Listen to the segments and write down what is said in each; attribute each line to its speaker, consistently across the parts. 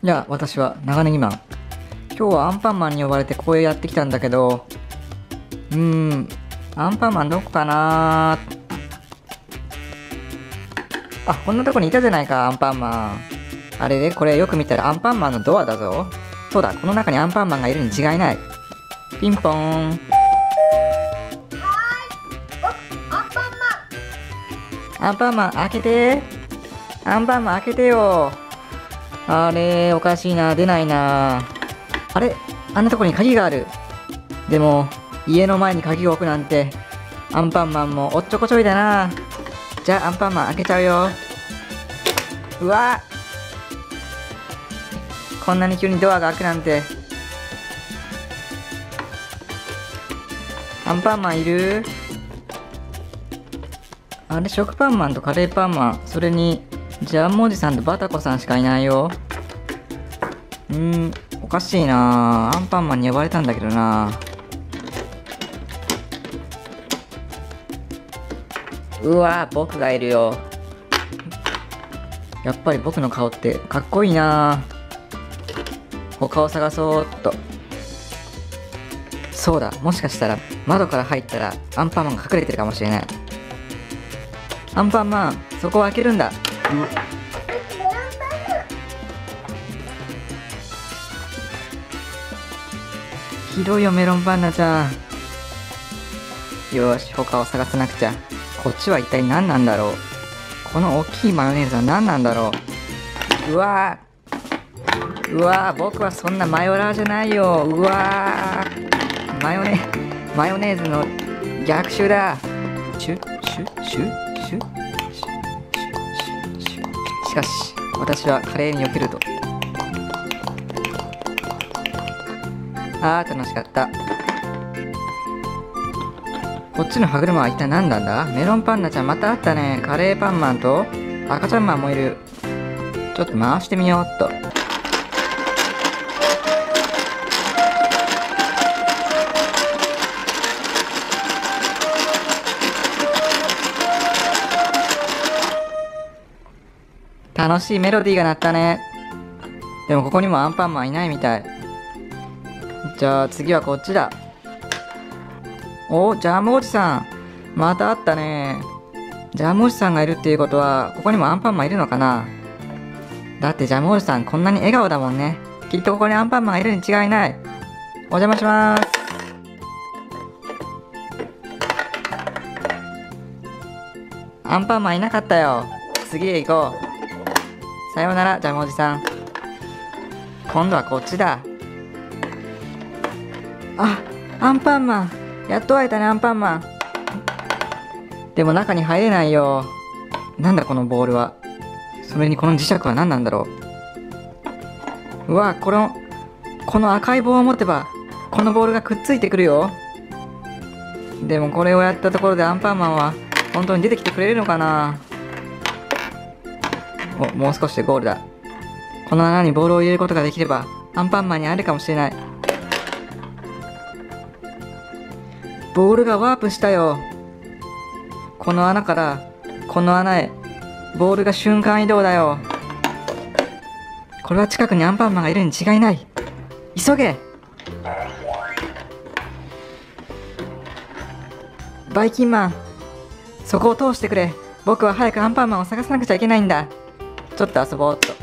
Speaker 1: いや、私は長ネギマン。今日はアンパンマンに呼ばれてこうやってきたんだけど、アンパンマンどこかな。あ、こんなとこにいたじゃないか、アンパンマン。あれで、これよく見たらアンパンマンのドアだぞ。そうだ、この中にアンパンマンがいるに違いない。ピンポーン。アンパンマン、開けて。アンパンマン、開けてよ。あれ、おかしいな、出ないな。あれ、あんなとこに鍵がある。でも、家の前に鍵を置くなんて、アンパンマンもおっちょこちょいだな。じゃあ、アンパンマン開けちゃうよ。うわ、こんなに急にドアが開くなんて。アンパンマンいる？あれ、食パンマンとカレーパンマン、それにジャムおじさんとバタコさんしかいないよ。おかしいな。アンパンマンに呼ばれたんだけどな。うわ、僕がいるよ。やっぱり僕の顔ってかっこいいな。他を探そうっと。そうだ、もしかしたら窓から入ったらアンパンマンが隠れてるかもしれない。アンパンマン、そこを開けるんだ。ひどいよ、メロンパンナちゃん。よし、他を探さなくちゃ。こっちは一体何なんだろう。この大きいマヨネーズは何なんだろう。うわー、うわー、僕はそんなマヨラーじゃないよ。うわー、マヨネーズの逆襲だ。シュッシュッシュッシュッシュッシュッシュッ。しかし私は華麗に避けると。あー、楽しかった。こっちの歯車は一体何なんだ。メロンパンナちゃんまたあったね。カレーパンマンと赤ちゃんマンもいる。ちょっと回してみようっと。楽しいメロディーが鳴ったね。でもここにもアンパンマンいないみたい。じゃあ次はこっちだ。お、ジャムおじさん。またあったね。ジャムおじさんがいるっていうことは、ここにもアンパンマンいるのかな。だってジャムおじさんこんなに笑顔だもんね。きっとここにアンパンマンがいるに違いない。お邪魔します。アンパンマンいなかったよ。次へ行こう。さようなら、ジャムおじさん。今度はこっちだ。あ、アンパンマン。やっと会えたね、アンパンマン。でも中に入れないよ。なんだこのボールは。それにこの磁石は何なんだろう。うわ、この赤い棒を持てば、このボールがくっついてくるよ。でもこれをやったところでアンパンマンは本当に出てきてくれるのかな。お、もう少しでゴールだ。この穴にボールを入れることができれば、アンパンマンに会えるかもしれない。ボールがワープしたよ。この穴からこの穴へボールが瞬間移動だよ。これは近くにアンパンマンがいるに違いない。急げ。バイキンマン、そこを通してくれ。僕は早くアンパンマンを探さなくちゃいけないんだ。ちょっと遊ぼうっと。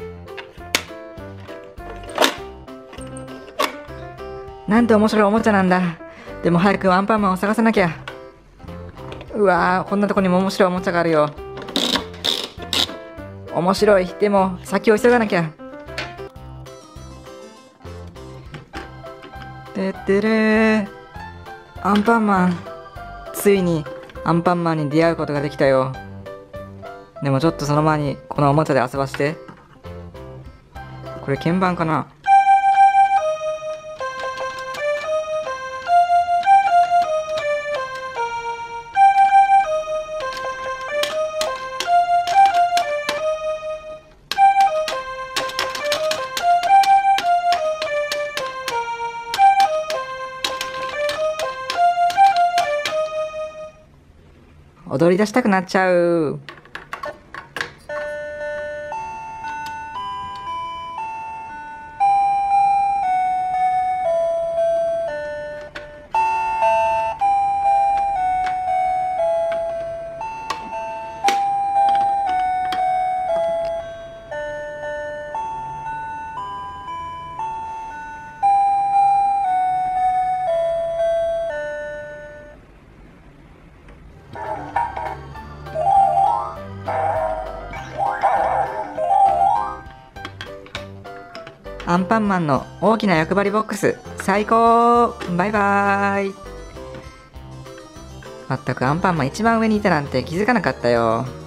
Speaker 1: なんて面白いおもちゃなんだ。でも早くアンパンマンを探さなきゃ。うわー、こんなとこにも面白いおもちゃがあるよ。面白い。でも先を急がなきゃ。てってれー。アンパンマン。ついにアンパンマンに出会うことができたよ。でもちょっとその前にこのおもちゃで遊ばして。これ鍵盤かな。踊り出したくなっちゃう。 アンパンマンの大きな欲張りボックス、最高。バイバーイ。まったくアンパンマン一番上にいたなんて気づかなかったよ。